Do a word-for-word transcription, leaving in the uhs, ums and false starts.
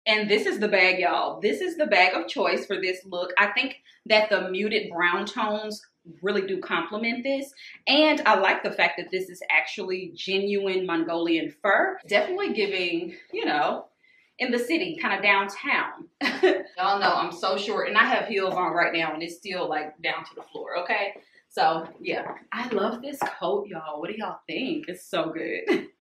And this is the bag, y'all. This is the bag of choice for this look. I think that the muted brown tones really do complement this. And I like the fact that this is actually genuine Mongolian fur. Definitely giving, you know, in the city, kind of downtown. Y'all know I'm so short and I have heels on right now and it's still like down to the floor, okay? So yeah, I love this coat, y'all. What do y'all think? It's so good.